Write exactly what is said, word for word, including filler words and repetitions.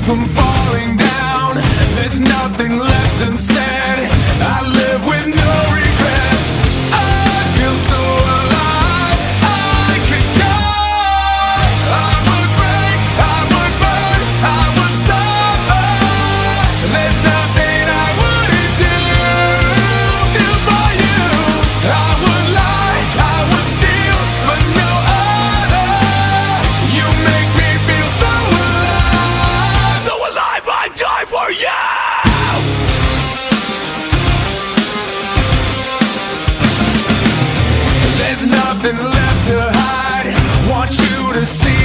from falling down. There's nothing left unsaid. I live with no regrets. I feel so alive. I could die. I would break, I would burn, I would suffer. There's nothing I wouldn't do, do for you. I would lie, I would steal, but no other. You make me feel so alive. So alive, I die for you. There's nothing left to hide. Want you to see